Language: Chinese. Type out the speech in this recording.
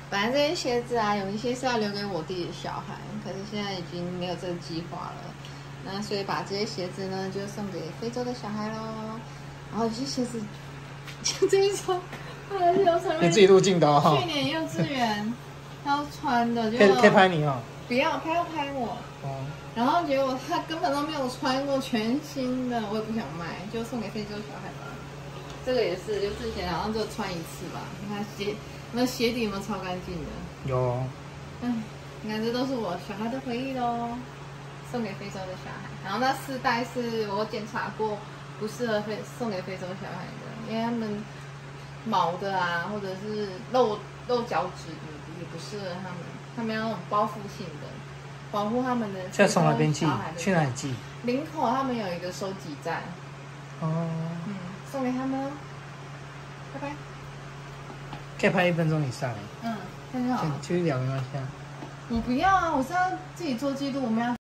本来这些鞋子啊，有一些是要留给我弟的小孩，可是现在已经没有这个计划了。那所以把这些鞋子呢，就送给非洲的小孩咯。然后有些鞋子，就这一双， 你自己录镜的哦。 去年幼稚园他要穿的，就可以拍你哦。 不要拍我。哦。然后结果他根本都没有穿过，全新的，我也不想卖，就送给非洲小孩吧。这个也是，就之前好像就穿一次吧。你看鞋底有没有超干净的？ 有。 哎，你看这都是我小孩的回忆咯，送给非洲的小孩。然后那4代是我检查过不适合送给非洲小孩的，因为他们毛的啊，或者是露脚趾的也不适合他们，他们要那种包覆性的，保护他们的。 现在从哪边寄？去哪里寄？ 林口他们有一个收集站。哦。送给他们哦。拜拜。 可以拍1分钟以上。 很好。 继续聊没关系啊。 我不要啊，我是要自己做记录，我们要。